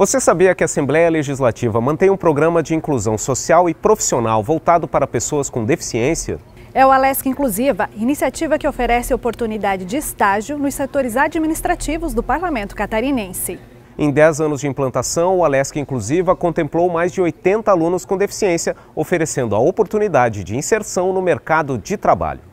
Você sabia que a Assembleia Legislativa mantém um programa de inclusão social e profissional voltado para pessoas com deficiência? É o Alesc Inclusiva, iniciativa que oferece oportunidade de estágio nos setores administrativos do Parlamento Catarinense. Em 10 anos de implantação, o Alesc Inclusiva contemplou mais de 80 alunos com deficiência, oferecendo a oportunidade de inserção no mercado de trabalho.